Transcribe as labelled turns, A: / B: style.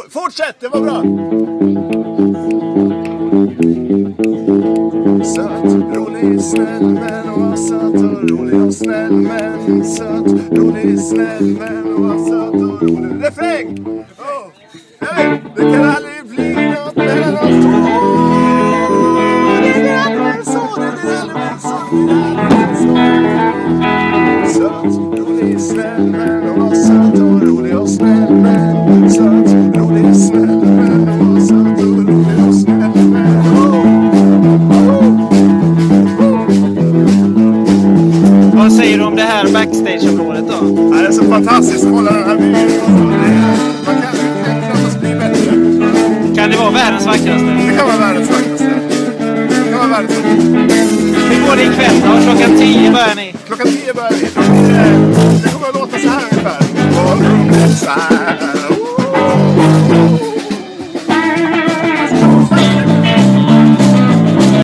A: Fortsätt, det var bra. Söt, rolig, snäll men och söt och rolig och snäll men söt, rolig, snäll men och söt och rolig. Refräng! Oh. Nej, det kan aldrig bli något mellan oss två. Det kan aldrig bli så, det kan aldrig bli så, det kan aldrig bli så. Söt, rolig, snäll men och söt och rolig och snäll men söt, rolig, snäll men och söt och rolig och snäll men.
B: Vad säger du om det här backstage-området då?
A: Ja, det är så fantastiskt att hålla den här byn. Man kan knappast bli bättre.
B: Kan det vara världens vackraste?
A: Det kan vara världens vackraste. Det kan vara världens vackraste.
B: Hur går det ikväll då? Klockan 10 börjar ni.
A: Klockan 10 börjar vi. Det kommer att låta så här ungefär. Och så här.